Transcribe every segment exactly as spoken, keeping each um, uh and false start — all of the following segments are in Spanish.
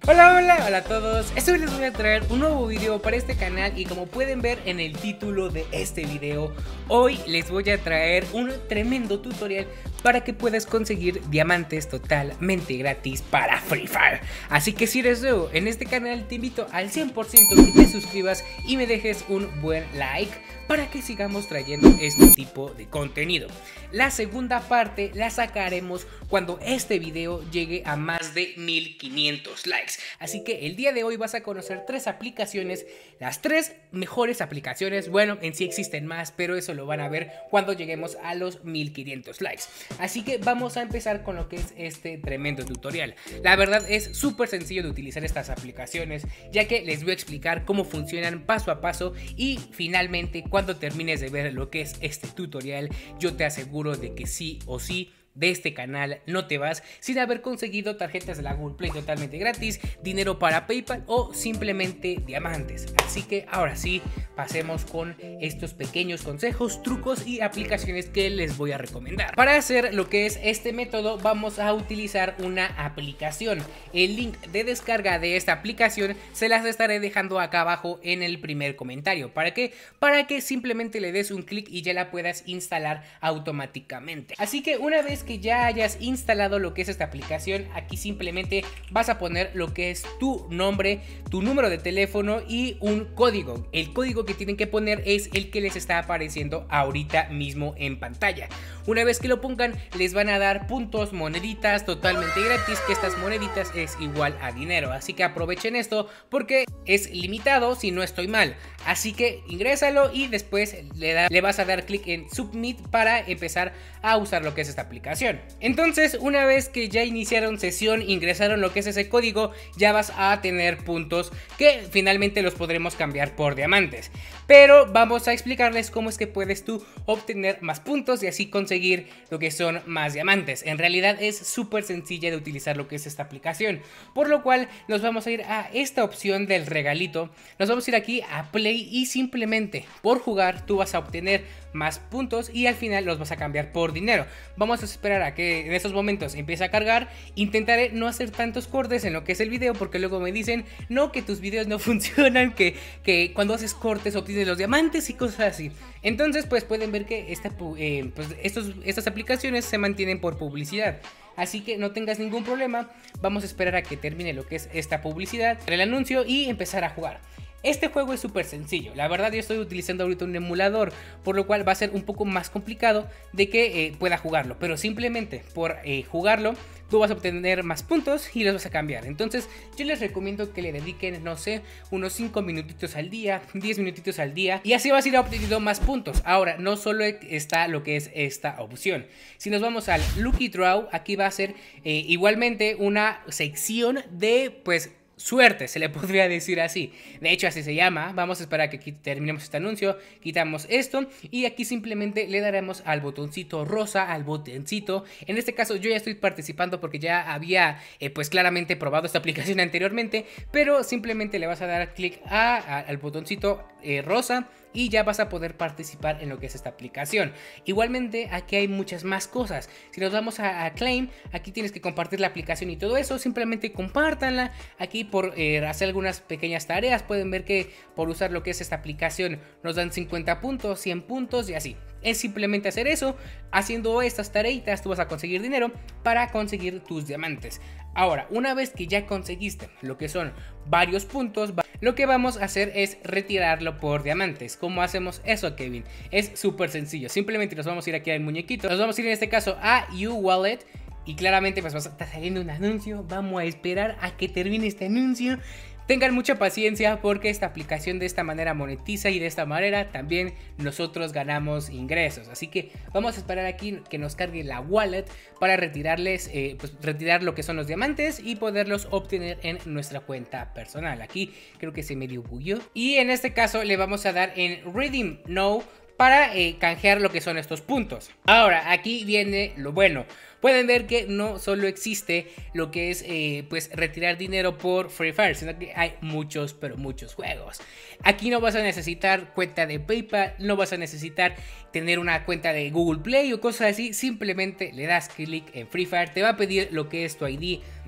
Hola, hola, hola a todos. Hoy les voy a traer un nuevo video para este canal y como pueden ver en el título de este video, hoy les voy a traer un tremendo tutorial para que puedas conseguir diamantes totalmente gratis para Free Fire. Así que si eres nuevo en este canal, te invito al cien por ciento que te suscribas y me dejes un buen like para que sigamos trayendo este tipo de contenido. La segunda parte la sacaremos cuando este video llegue a más de mil quinientos likes. Así que el día de hoy vas a conocer tres aplicaciones, las tres mejores aplicaciones. Bueno, en sí existen más, pero eso lo van a ver cuando lleguemos a los mil quinientos likes. Así que vamos a empezar con lo que es este tremendo tutorial. La verdad es súper sencillo de utilizar estas aplicaciones, ya que les voy a explicar cómo funcionan paso a paso y finalmente cuando termines de ver lo que es este tutorial, yo te aseguro de que sí o sí de este canal no te vas sin haber conseguido tarjetas de la Google Play totalmente gratis, dinero para PayPal o simplemente diamantes. Así que ahora sí, pasemos con estos pequeños consejos, trucos y aplicaciones que les voy a recomendar. Para hacer lo que es este método vamos a utilizar una aplicación. El link de descarga de esta aplicación se las estaré dejando acá abajo en el primer comentario. ¿Para qué? Para que simplemente le des un clic y ya la puedas instalar automáticamente. Así que una vez que ya hayas instalado lo que es esta aplicación, aquí simplemente vas a poner lo que es tu nombre, tu número de teléfono y un código. El código que tienen que poner es el que les está apareciendo ahorita mismo en pantalla. Una vez que lo pongan, les van a dar puntos, moneditas totalmente gratis, que estas moneditas es igual a dinero. Así que aprovechen esto porque es limitado si no estoy mal. Así que ingrésalo y después le, da, le vas a dar clic en Submit para empezar a usar lo que es esta aplicación. Entonces, una vez que ya iniciaron sesión, ingresaron lo que es ese código, ya vas a tener puntos que finalmente los podremos cambiar por diamantes. Pero vamos a explicarles cómo es que puedes tú obtener más puntos y así conseguir lo que son más diamantes. En realidad es súper sencilla de utilizar lo que es esta aplicación, por lo cual nos vamos a ir a esta opción del regalito, nos vamos a ir aquí a Play y simplemente por jugar tú vas a obtener más puntos y al final los vas a cambiar por dinero. Vamos a esperar a que en estos momentos empiece a cargar. Intentaré no hacer tantos cortes en lo que es el video porque luego me dicen no, que tus videos no funcionan, que, que cuando haces cortes obtienes los diamantes y cosas así. Entonces pues pueden ver que esta, eh, pues, estos, estas aplicaciones se mantienen por publicidad. Así que no tengas ningún problema, vamos a esperar a que termine lo que es esta publicidad, el anuncio y empezar a jugar. Este juego es súper sencillo, la verdad yo estoy utilizando ahorita un emulador, por lo cual va a ser un poco más complicado de que eh, pueda jugarlo, pero simplemente por eh, jugarlo tú vas a obtener más puntos y los vas a cambiar. Entonces yo les recomiendo que le dediquen, no sé, unos cinco minutitos al día, diez minutitos al día y así vas a ir obteniendo más puntos. Ahora, no solo está lo que es esta opción. Si nos vamos al Lucky Draw, aquí va a ser eh, igualmente una sección de pues suerte, se le podría decir así. De hecho así se llama. Vamos a esperar a que aquí terminemos este anuncio. Quitamos esto y aquí simplemente le daremos al botoncito rosa, al botoncito. En este caso yo ya estoy participando porque ya había eh, pues claramente probado esta aplicación anteriormente, pero simplemente le vas a dar clic a, a, al botoncito eh, rosa y ya vas a poder participar en lo que es esta aplicación. Igualmente aquí hay muchas más cosas. Si nos vamos a, a Claim, aquí tienes que compartir la aplicación y todo eso. Simplemente compártanla. Aquí por eh, hacer algunas pequeñas tareas pueden ver que por usar lo que es esta aplicación nos dan cincuenta puntos, cien puntos y así. Es simplemente hacer eso. Haciendo estas tareitas tú vas a conseguir dinero para conseguir tus diamantes. Ahora, una vez que ya conseguiste lo que son varios puntos, lo que vamos a hacer es retirarlo por diamantes. ¿Cómo hacemos eso, Kevin? Es súper sencillo. Simplemente nos vamos a ir aquí al muñequito. Nos vamos a ir en este caso a U-Wallet. Y claramente pues va a estar saliendo un anuncio. Vamos a esperar a que termine este anuncio. Tengan mucha paciencia porque esta aplicación de esta manera monetiza y de esta manera también nosotros ganamos ingresos. Así que vamos a esperar aquí que nos cargue la wallet para retirarles, eh, pues retirar lo que son los diamantes y poderlos obtener en nuestra cuenta personal. Aquí creo que se medio bugueó. Y en este caso le vamos a dar en Redeem Now para eh, canjear lo que son estos puntos. Ahora aquí viene lo bueno. Pueden ver que no solo existe lo que es eh, pues retirar dinero por Free Fire, sino que hay muchos, pero muchos juegos. Aquí no vas a necesitar cuenta de PayPal, no vas a necesitar tener una cuenta de Google Play o cosas así. Simplemente le das clic en Free Fire, te va a pedir lo que es tu I D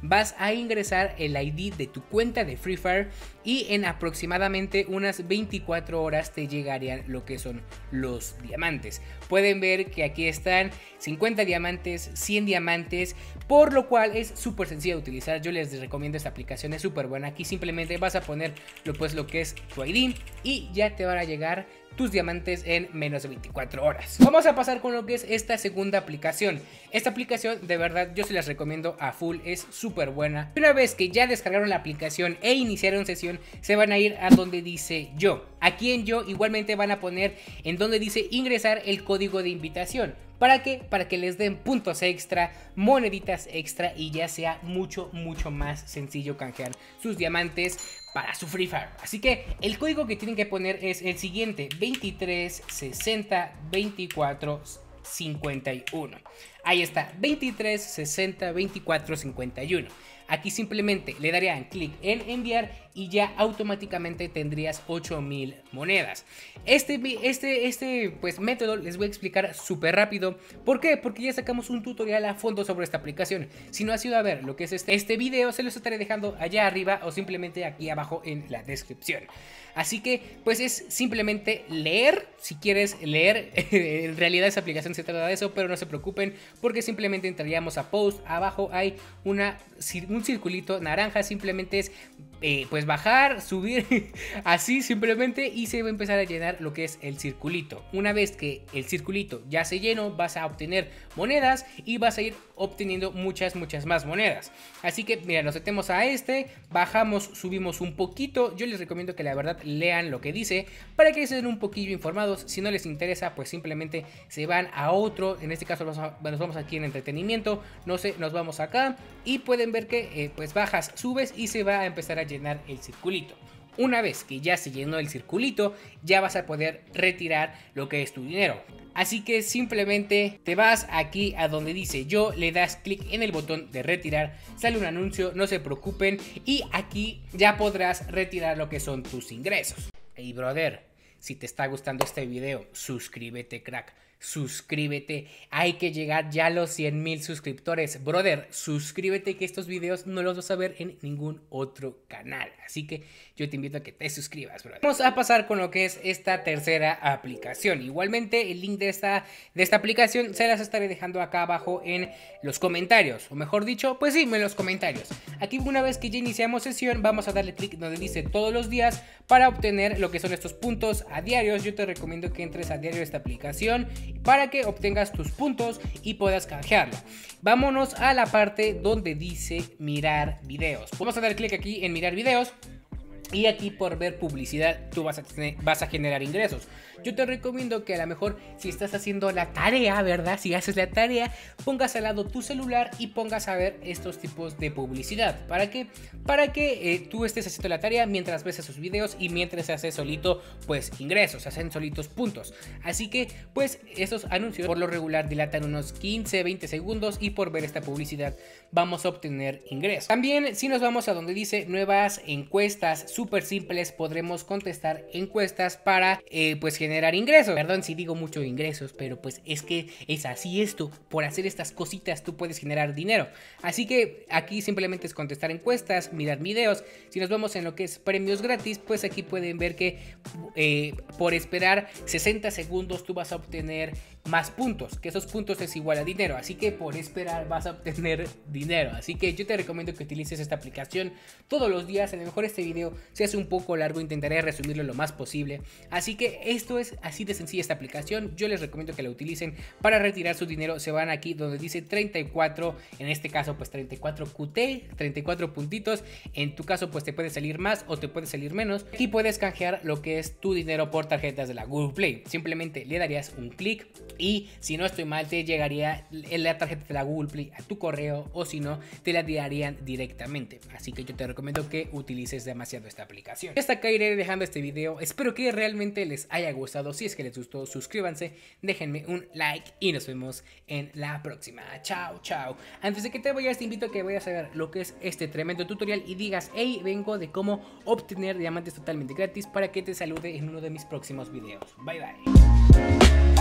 vas a ingresar el I D de tu cuenta de Free Fire y en aproximadamente unas veinticuatro horas te llegarían lo que son los diamantes. Pueden ver que aquí están cincuenta diamantes, cien diamantes, por lo cual es súper sencillo de utilizar. Yo les recomiendo esta aplicación, es súper buena. Aquí simplemente vas a poner lo, pues, lo que es tu I D y ya te van a llegar tus diamantes en menos de veinticuatro horas. Vamos a pasar con lo que es esta segunda aplicación. Esta aplicación de verdad yo se las recomiendo a full, es súper buena. Una vez que ya descargaron la aplicación e iniciaron sesión, se van a ir a donde dice yo. Aquí en yo igualmente van a poner en donde dice ingresar el código de invitación. ¿Para qué? Para que les den puntos extra, moneditas extra y ya sea mucho, mucho más sencillo canjear sus diamantes para su Free Fire. Así que el código que tienen que poner es el siguiente: veintitrés sesenta veinticuatro cincuenta y uno. Ahí está, veintitrés sesenta veinticuatro cincuenta y uno. Aquí simplemente le darían clic en enviar y ya automáticamente tendrías ocho mil monedas. Este, este, este pues, método les voy a explicar súper rápido. ¿Por qué? Porque ya sacamos un tutorial a fondo sobre esta aplicación. Si no has ido a ver lo que es este, este video, se los estaré dejando allá arriba o simplemente aquí abajo en la descripción. Así que pues es simplemente leer, si quieres leer, en realidad esa aplicación se trata de eso, pero no se preocupen porque simplemente entraríamos a post, abajo hay una, un circulito naranja, simplemente es eh, pues bajar, subir, así simplemente y se va a empezar a llenar lo que es el circulito. Una vez que el circulito ya se llenó, vas a obtener monedas y vas a ir obteniendo muchas, muchas más monedas. Así que mira, nos metemos a este, bajamos, subimos un poquito. Yo les recomiendo que la verdad lean lo que dice para que estén un poquillo informados. Si no les interesa, pues simplemente se van a otro. En este caso nos vamos aquí en entretenimiento, no sé, nos vamos acá y pueden ver que eh, pues bajas, subes y se va a empezar a llenar el circulito. Una vez que ya se llenó el circulito, ya vas a poder retirar lo que es tu dinero. Así que simplemente te vas aquí a donde dice yo, le das clic en el botón de retirar, sale un anuncio, no se preocupen y aquí ya podrás retirar lo que son tus ingresos. Hey brother, si te está gustando este video, suscríbete crack. Suscríbete, hay que llegar ya a los cien mil suscriptores. Brother, suscríbete que estos videos no los vas a ver en ningún otro canal. Así que yo te invito a que te suscribas, brother. Vamos a pasar con lo que es esta tercera aplicación. Igualmente el link de esta, de esta aplicación se las estaré dejando acá abajo en los comentarios. O mejor dicho, pues sí, en los comentarios. Aquí una vez que ya iniciamos sesión, vamos a darle clic donde dice todos los días para obtener lo que son estos puntos a diarios. Yo te recomiendo que entres a diario a esta aplicación para que obtengas tus puntos y puedas canjearlo. Vámonos a la parte donde dice mirar videos. Vamos a dar clic aquí en mirar videos. Y aquí por ver publicidad tú vas a, tener, vas a generar ingresos. Yo te recomiendo que a lo mejor si estás haciendo la tarea, ¿verdad? Si haces la tarea, pongas al lado tu celular y pongas a ver estos tipos de publicidad. ¿Para qué? Para que eh, tú estés haciendo la tarea mientras ves esos videos y mientras haces solito, pues ingresos, hacen solitos puntos. Así que pues esos anuncios por lo regular dilatan unos quince a veinte segundos y por ver esta publicidad vamos a obtener ingresos. También si nos vamos a donde dice nuevas encuestas súper simples, podremos contestar encuestas para eh, pues generar ingresos. Perdón si digo mucho ingresos, pero pues es que es así esto. Por hacer estas cositas tú puedes generar dinero. Así que aquí simplemente es contestar encuestas, mirar videos. Si nos vamos en lo que es premios gratis, pues aquí pueden ver que eh, por esperar sesenta segundos tú vas a obtener más puntos, que esos puntos es igual a dinero, así que por esperar vas a obtener dinero. Así que yo te recomiendo que utilices esta aplicación todos los días. A lo mejor este video se hace un poco largo, intentaré resumirlo lo más posible. Así que esto es así de sencilla esta aplicación. Yo les recomiendo que la utilicen para retirar su dinero. Se van aquí donde dice treinta y cuatro, en este caso pues treinta y cuatro Q T, treinta y cuatro puntitos. En tu caso pues te puede salir más o te puede salir menos. Aquí puedes canjear lo que es tu dinero por tarjetas de la Google Play. Simplemente le darías un clic y si no estoy mal te llegaría la tarjeta de la Google Play a tu correo, o si no te la darían directamente. Así que yo te recomiendo que utilices demasiado esta aplicación. Y hasta acá iré dejando este video. Espero que realmente les haya gustado. Si es que les gustó, suscríbanse, déjenme un like y nos vemos en la próxima. Chao, chao. Antes de que te vayas te invito a que vayas a ver lo que es este tremendo tutorial y digas: hey, vengo de cómo obtener diamantes totalmente gratis, para que te salude en uno de mis próximos videos. Bye bye.